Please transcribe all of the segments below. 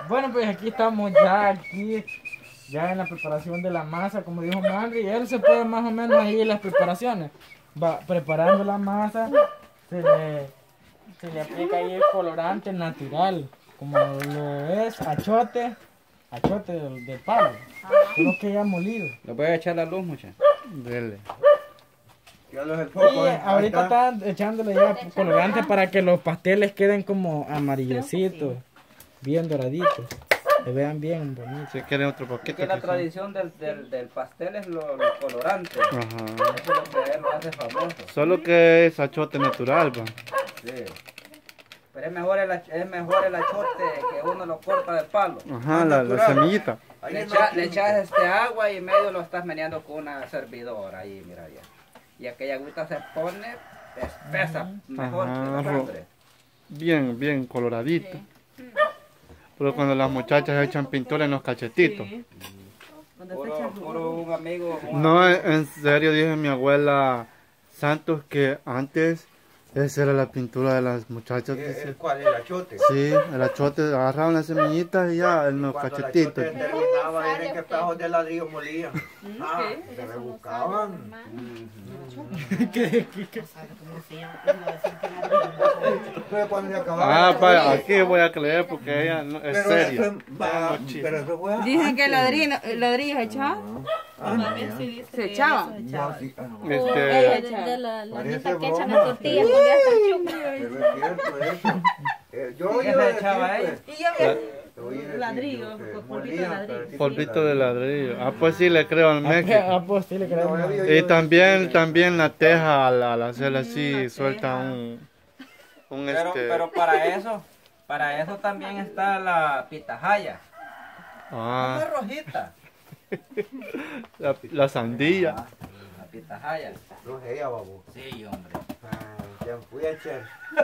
Bueno, pues aquí estamos ya en la preparación de la masa, como dijo Manri, él se puede más o menos ahí en las preparaciones. Va preparando la masa, se le aplica ahí el colorante natural, como lo es achote del palo, solo que ya molido. Le voy a echar la luz, muchachos. Dele. Y ahorita están echándole ya colorante para que los pasteles queden como amarillositos, bien doraditos, se vean bien bonitos. Si quieren otro poquito. Que la quizá. tradición del pastel es lo colorante. Ajá. Eso es lo que él lo hace famoso. Solo que es achote natural, va. Sí. Pero es mejor el achote que uno lo corta del palo. Ajá, la semillita. Le echas agua y medio lo estás meneando con una servidora ahí, mira ya. Y aquella agüita se pone espesa, mejor que la sangre. Bien coloradito. Pero cuando las muchachas echan pintura en los cachetitos. Puro un amigo. No, en serio, dice mi abuela Santos que antes esa era la pintura de las muchachas. ¿El cuál? ¿El achote? Sí, el achote, agarraban las semillitas y ya en los cachetitos. Cuando el achote terminaba, era en que pedazos de ladrillo molían. Se rebuscaban. Pero cuando se acababa... Aquí voy a creer porque ella no, es seria. Pero eso fue... Dicen que ladrillos echaban. Se echaban. La mitad que echan las tortillas cuando ya están chupas. Pero es cierto eso. Yo ¿Qué le echaba a ella? Y yo ladrillo, polvito de ladrillo. Polvito de ladrillo. Ah, pues sí le creo al Meque. Pues sí le creo. Y también la teja al hacerla así suelta un Pero para eso también está la pitahaya. Ah, Es rojita. la sandía. La pitahaya. No es ella, babo. Sí, hombre. Ya fui a echar.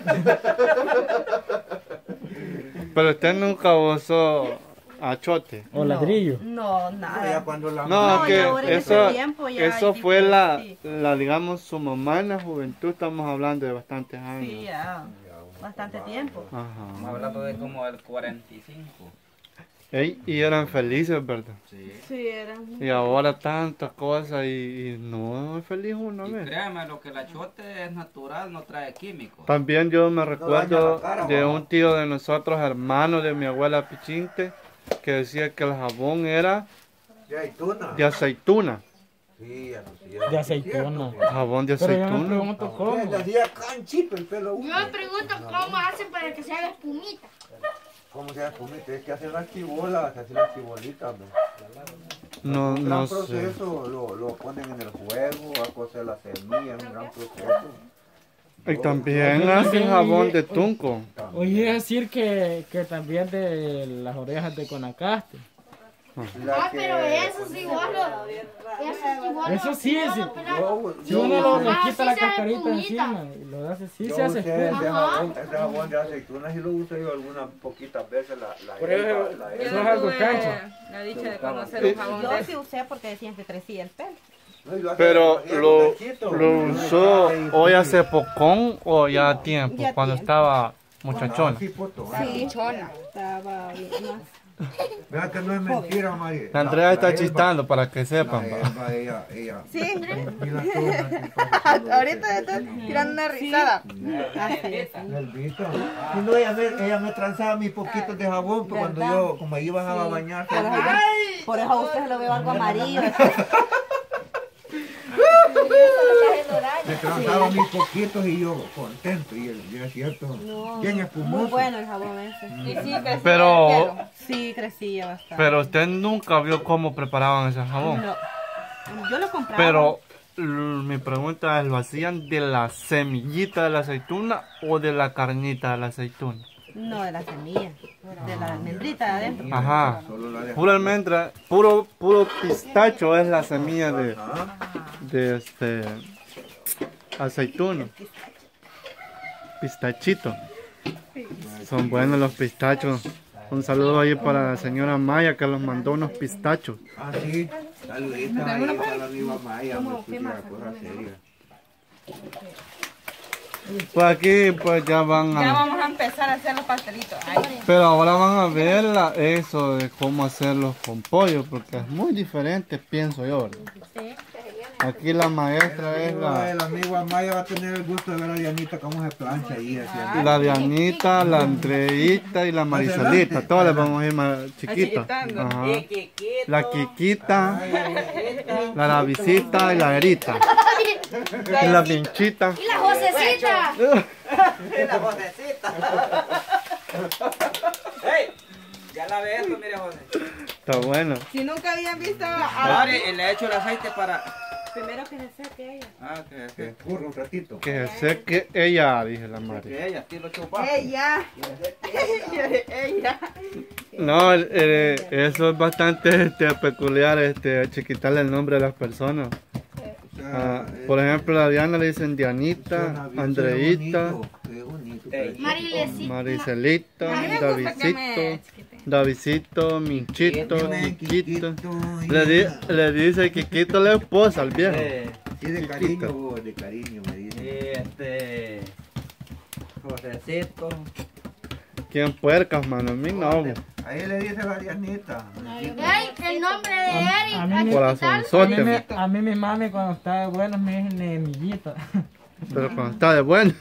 Pero usted nunca usó achote. O ladrillo. No, Ya nada. cuando la... No, ya ahora que en eso, ese tiempo ya eso hay fue diferente, digamos, su mamá en la juventud, estamos hablando de bastantes años. Sí, ya. Bastante tiempo. Estamos Ajá. hablando de como el 45. Y eran felices, ¿verdad? Sí. Sí, eran. Y ahora tantas cosas y no es feliz uno, Y ¿ves? créame, lo que el achote es natural, no trae químicos. También yo me recuerdo la cara, de mamá. un tío de nosotros, hermano de mi abuela Pichinte, que decía que el jabón era De aceituna. de aceituna. Sí, eso sí. De aceituna. Jabón de Pero yo me aceituna. pregunto cómo. Le hacía canchito el pelo. Yo me pregunto cómo hacen para que se haga espumita. ¿Cómo se hace comité? Es que hacen las chibolas, hacen las chibolitas. No, Un gran no sé. proceso, lo ponen en el fuego, a cocer la semilla, es un gran proceso. Y también hacen jabón de tunco. Oye decir que también de las orejas de Conacaste. Pero eso sí, vos lo... Eso sí es. Yo, Si uno le Ah, quita sí la se hace cascarita espumita. encima y lo hace, sí yo se hace usé espuma. ese jabón de aceitunas y lo usé yo algunas poquitas veces. Por eso, la eso elba. es algo cancho. La dicha de conocer un jabón Yo de sí usé porque decían que crecía el pelo. No, y lo hacía- Pero hacía lo con ganchito. usó hoy hace pocón o ya tiempo, Ya cuando tiempo. estaba muchachona. Sí, poto. Sí, estaba bien más. Vea que no es mentira, María. La Andrea está elba- chistando para que La sepan. va. elba, ella. Sí, Y las tonas, ahorita estoy tirando una risada. ¿El visto? Si no, ella me transaba mis poquitos de jabón pues, cuando ¿Verdad? yo, como iban a bañar. Por eso a usted lo veo algo amarillo. Me transaba mis poquitos y yo contento. Y es cierto. ¿Quién es Muy espumoso? bueno el jabón ese. Y sí, crecía Pero- el pelo. Sí, crecía bastante. Pero usted nunca vio cómo preparaban ese jabón. No. Yo lo compraba. Pero mi pregunta es, ¿lo hacían de la semillita de la aceituna o de la carnita de la aceituna? No, de la semilla. De la almendrita de adentro. Ajá. Solo la de... Pura almendra, puro pistacho es la semilla Ajá. de aceituno. Pistachito. Son buenos los pistachos. Un saludo ahí para la señora Maya que los mandó unos pistachos. Ah, sí. Saluditos ahí para la viva Maya. Me escucha la cosa seria. Pues aquí pues ya van Ya a... vamos a empezar a hacer los pastelitos. Ay, Pero ahora van a ver eso de cómo hacerlos con pollo, porque es muy diferente, pienso yo. Aquí la maestra es El amigo Amaya va a tener el gusto de ver a Dianita cómo se plancha ahí. Haciendo. la Dianita, la Andreita y la Maricelita. Todas les vamos a ir más chiquitas. Achiquitando. Ajá. Y Kikito. La Kikita, la Davisita y la Erita. Y la Pinchita. Y la Josecita. Y la vocecita. ¡Ey! Ya la ves esto, mire, José. Está bueno. Si nunca habían visto Ahora y le echo el aceite para... primero que se seque ella. Ah, Que escurra un ratito. Que se seque ella, dije la Mari. que ella, estilo chupaco. Ella. Ella. No, eso es bastante peculiar, quitarle el nombre a las personas. Por ejemplo, a Diana le dicen Dianita, Andreita, Marilecita. Maricelita, A mí me gusta que me Davisito, Davisito, Minchito, Kikito. Kikito. Le dice Kikito la esposa al viejo. Sí, de cariño me dice. Josecito. ¿Quién puercas, mano? A mí no. Ahí le dice la Dianita. Ey, el nombre de Eric. A mí ¿a me- qué Corazonzote. A mí mi mami cuando está de buenas me dice Nemillita. Pero cuando está de buena.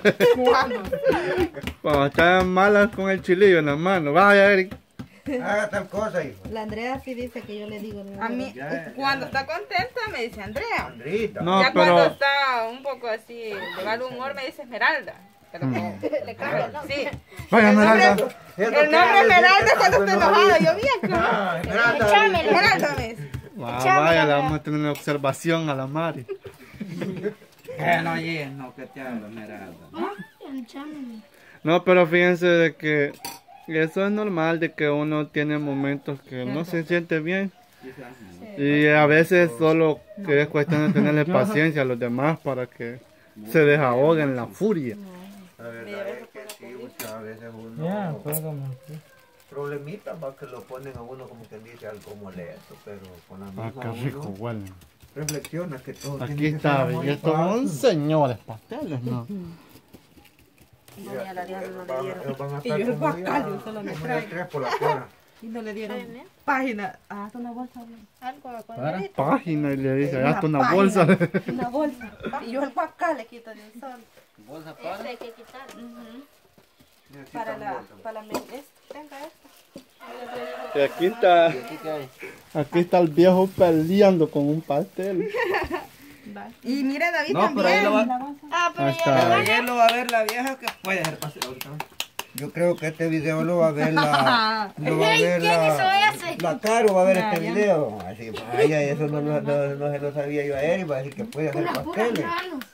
Cuando está de malas con el chilillo en la mano. Vaya, Eric. Haga tal cosa, hijo. La Andrea sí dice que yo le digo. A mí, cuando está contenta me dice Andrea. Andrita. No, Ya cuando pero está un poco así de mal humor me dice Esmeralda. Pero como le cambia el nombre. Sí. vaya, Esmeralda. El nombre Esmeralda es cuando estoy enojada. Yo bien. Échamelo. Esmeralda me dice. Vaya, le vamos a tener una observación a la Mari. Que no llegues, no, que te hablo, Esmeralda. Échamelo. No, pero fíjense de que eso es normal, de que uno tiene momentos que no se siente bien. Y a veces solo que es cuestión de tenerle paciencia a los demás para que se desahoguen la furia. La verdad es que sí, muchas veces uno... Ya, pues como... Problemitas para que lo ponen a uno como quien dice algo molesto, pero con la Ah, misma qué rico, uno bueno. reflexiona que todo Aquí tiene que está, ser amor y y estos paz. son señores pasteles, ¿no? No, a la Diana no le Van- dieron. ellos van a Y estar yo el como guacal, ya- solo me como trae. ya 3 por la hora. Y no le dieron página. Ah, una bolsa. Algo Para. Página y le dice, Una hasta una página. bolsa. Una bolsa. Y yo el guacal le quito de un sol. Bolsa para. Este hay que quitar. Para la tenga esto. Y aquí está el viejo peleando con un pastel. Y mira David No, pero ahí también. lo va, Ah, pero Ahí ya está. lo ayer lo va a ver la vieja que puede hacer pastel ahorita. Yo creo que este video lo va a ver la... lo va a Ey, ver ¿quién hizo ese? la Caro va a ver este video. Así, vaya, eso no se lo sabía yo a él. Va a decir que puede hacer Unas puras pasteles. manos.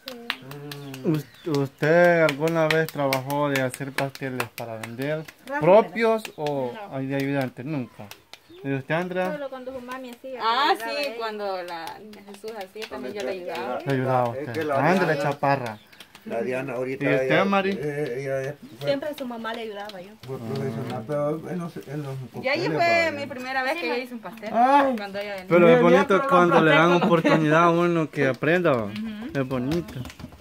¿Usted alguna vez trabajó de hacer pasteles para vender propios o hay de ayudante? Nunca. ¿Y usted, Andrea? Solo cuando su mami hacía. Ah, le ayudaba a sí, ella. cuando la Jesús hacía también yo le ayudaba. Le ayudaba a Es usted. que la Andrea Diana- Chaparra. La Diana ahorita... ¿Y usted, ella- Mari? ella Siempre su mamá le ayudaba yo. fue profesional, pero en los Y ahí pasteles, fue va, mi primera vez que yo hice un pastel. Ay. Cuando ella venía. Pero es Bien, bonito pero cuando los le dan pasteles- oportunidad a uno que aprenda. ¿va? Es bonito.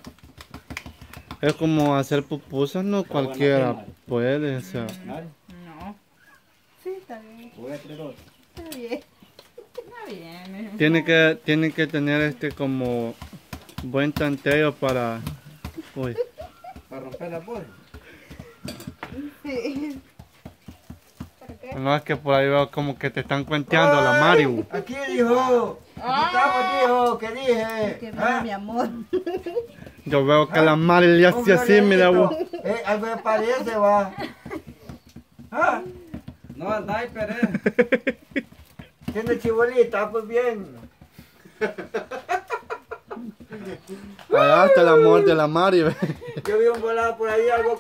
Es como hacer pupusas, no cualquiera puede. O sea, No. Sí, está bien. Voy a traer otro. Está bien. Está bien. tiene que tener como buen tanteo para... Uy. Para romper la bolsa. Sí. No, es que por ahí veo como que te están cuenteando a la Mario. Aquí dijo, aquí estamos, dijo, que dije. Que viva mi amor. Yo veo que la Mario le hace así, mira vos. Algo me parece, va. Ah, No, andai, pero tiene chibolita, pues bien. Allá está el amor de la Mario. Yo vi un volado por ahí, algo.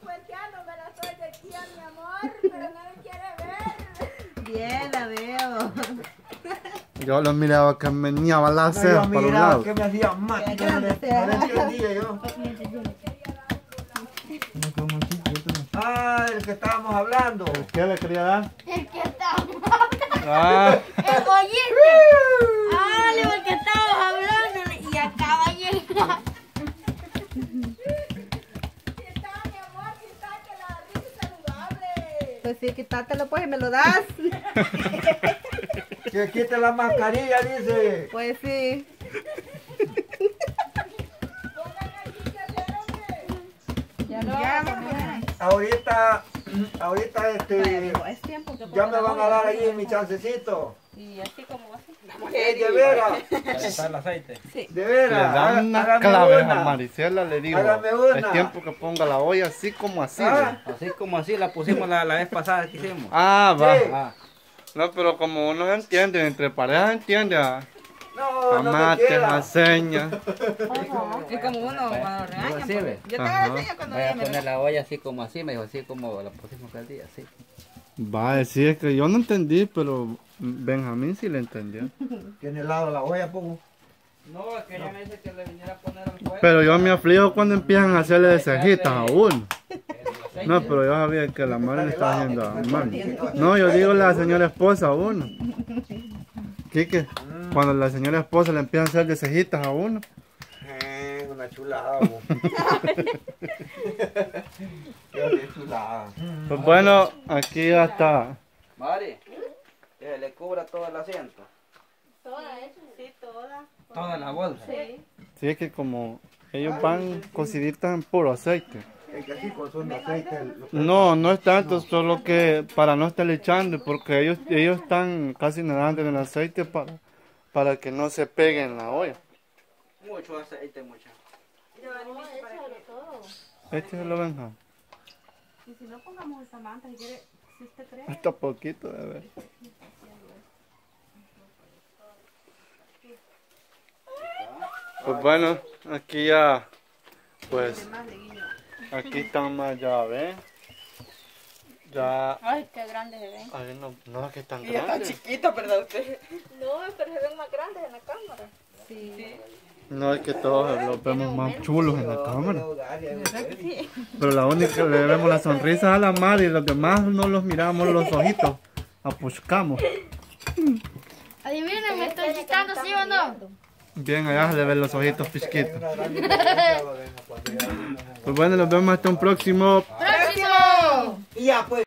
Bien, la veo. Yo lo miraba que meneaba las No, cejas yo para un miraba lado. que me hacía más. Que Yo no le grande sea. no le entendía yo. Ah, el que estábamos hablando. ¿Qué le quería dar? El que estábamos Ah, el oyente. Ah, el que estábamos hablando y acaba de llegar. Pues sí, quítátelo pues y me lo das. Que quite la mascarilla, dice. Pues sí. Ya no. Ahorita Es tiempo que ya me van a dar ahí mi chancecito. Y así como así. De veras, Está el aceite. de Le veras. dan unas Hágame claves una. a Maricela, le digo. Hágame una. Es tiempo que ponga la olla así como así. Ah. ¿ve? Así como así la pusimos la vez pasada que hicimos. Ah, va. Sí. Ah, No, pero como uno entiende, entre parejas entiende. No, no me Amate, quiera. a señas. Es como uno cuando regaña. Sí, ve. Yo te Ajá. enseño cuando voy a ella me poner la olla así como así, me dijo, así como la pusimos aquel día, así. Va a decir que yo no entendí, pero Benjamín sí le entendió. Tiene helado la olla, poco. No, es que ella me dice que le viniera a poner al fuego. Pero yo me aflijo cuando empiezan a hacerle de cejitas a uno. No, pero yo sabía que la madre le estaba haciendo a mami. No, yo digo la señora esposa a uno. Quique, cuando la señora esposa le empiezan a hacer de cejitas a uno. Una chulada, bo. Qué chulada. Pues bueno, aquí ya está. Mari, que se le cubra todo el asiento. Toda eso. Sí, toda. Toda la bolsa. Sí. Sí, es que como ellos van cociditas en puro aceite. Es que así consume aceite. No, no es tanto, solo que para no estar echando, porque ellos están casi nadando en el aceite para que no se pegue en la olla. Mucho aceite, mucho. No, échalo todo. Échelo, Benja. Y si no pongamos esa manta, si quiere, si usted cree. Hasta poquito, de ver. Pues bueno, aquí ya, pues, aquí están más, ya ven. Ya, Ay, qué grande se ven. ay, no, que tan Y está grande. chiquito, ¿verdad usted? No, pero se ven más grandes en la cámara. Sí. No, es que todos los vemos más chulos en la cámara. Pero la única que le vemos la sonrisa a la madre y los demás no los miramos los ojitos. Apuscamos. Adivinen, ¿me estoy chistando, sí o no? Bien, allá se le ven los ojitos pisquitos. Pues bueno, nos vemos hasta un próximo. ¡Próximo! Y ya, pues.